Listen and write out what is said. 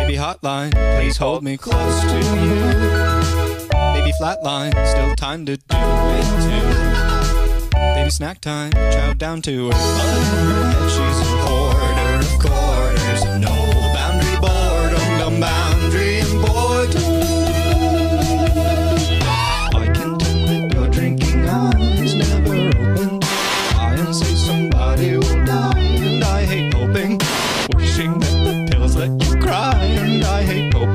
Baby hotline, please hold me close to you. Baby flatline, still time to do it too. Baby snack time, chow down to her. But she's a hoarder of quarters. No boundary boredom, no boundary and boredom. I can tell that your drinking eyes never open. I and say somebody will die, and I hate hoping. Wishing that the pills let you cry, and I hate hoping.